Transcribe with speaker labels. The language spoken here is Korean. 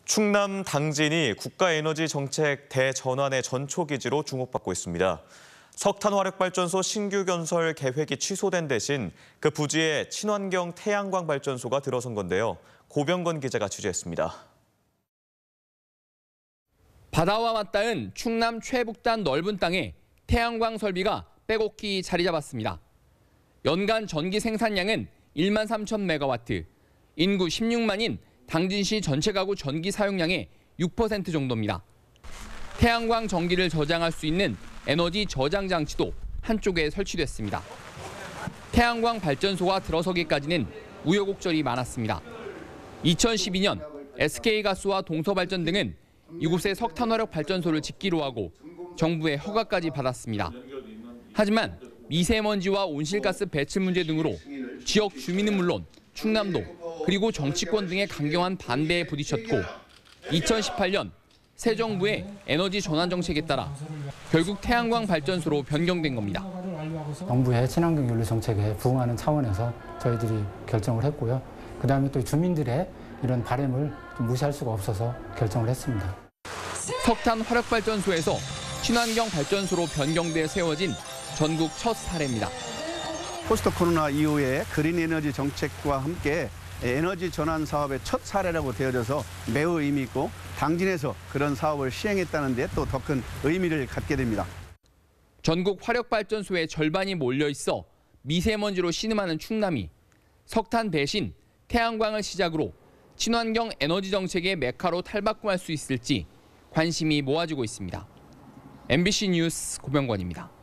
Speaker 1: 충남 당진이 국가에너지정책 대전환의 전초기지로 주목받고 있습니다. 석탄화력발전소 신규 건설 계획이 취소된 대신 그 부지에 친환경 태양광 발전소가 들어선 건데요. 고병건 기자가 취재했습니다.
Speaker 2: 바다와 맞닿은 충남 최북단 넓은 땅에 태양광 설비가 빼곡히 자리 잡았습니다. 연간 전기 생산량은 1만 3천 메가와트, 인구 16만인 당진시 전체 가구 전기 사용량의 6% 정도입니다. 태양광 전기를 저장할 수 있는 에너지 저장 장치도 한쪽에 설치됐습니다. 태양광 발전소가 들어서기까지는 우여곡절이 많았습니다. 2012년 SK가스와 동서발전 등은 이곳에 석탄화력 발전소를 짓기로 하고 정부의 허가까지 받았습니다. 하지만 미세먼지와 온실가스 배출 문제 등으로 지역 주민은 물론 충남도 그리고 정치권 등의 강경한 반대에 부딪혔고 2018년 새 정부의 에너지 전환 정책에 따라 결국 태양광 발전소로 변경된 겁니다.
Speaker 3: 정부의 친환경 연료 정책에 부응하는 차원에서 저희들이 결정을 했고요. 그다음에 또 주민들의 이런 바람을 좀 무시할 수가 없어서 결정을 했습니다.
Speaker 2: 석탄 화력발전소에서 친환경 발전소로 변경돼 세워진 전국 첫 사례입니다.
Speaker 4: 포스트 코로나 이후에 그린 에너지 정책과 함께 에너지 전환 사업의 첫 사례라고 되어져서 매우 의미 있고 당진에서 그런 사업을 시행했다는 데 또 더 큰 의미를 갖게 됩니다.
Speaker 2: 전국 화력발전소의 절반이 몰려 있어 미세먼지로 신음하는 충남이 석탄 대신 태양광을 시작으로 친환경 에너지 정책의 메카로 탈바꿈할 수 있을지 관심이 모아지고 있습니다. MBC 뉴스 고병건입니다.